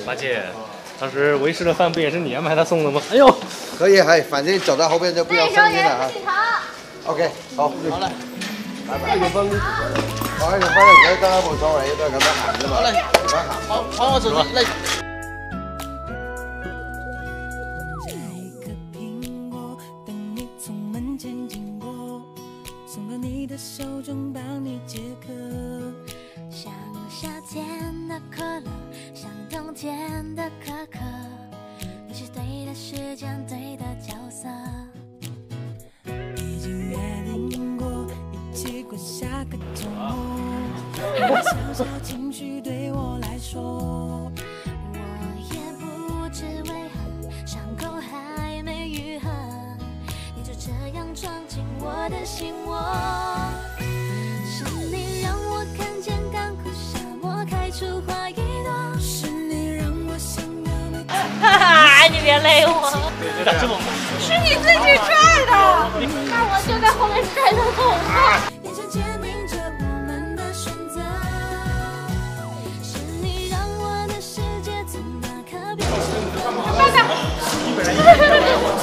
八戒，当时为师的饭不也是你安排他送的吗？哎呦， 可以，反正走到后边就不要声音了啊。OK， 好，好嘞，拜拜。我喺度翻嚟寫得冇所謂，都係咁樣行啫嘛。好嘞，好，我做啦，嚟。 手中帮你解渴，像夏天的可乐，像冬天的可可，你是对的时间，对的角色。已经约定过，一起过下个周末。小小情绪对我来说，我也不知为何，伤口还没愈合，你就这样闯进我的心窝。 是你让我看见干枯沙漠开出花一朵，是你让我想要每天。哈哈，你别勒我！ 你咋这么猛？ 是你自己拽的，那我就在后面拽的痛快。眼前坚定着我们的选择，是你让我的世界从那刻变成。爸爸。你本来应该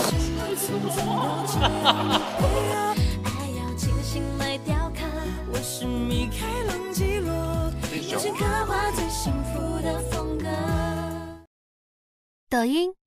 是米开朗基罗，用心刻画最幸福的风格。 抖音、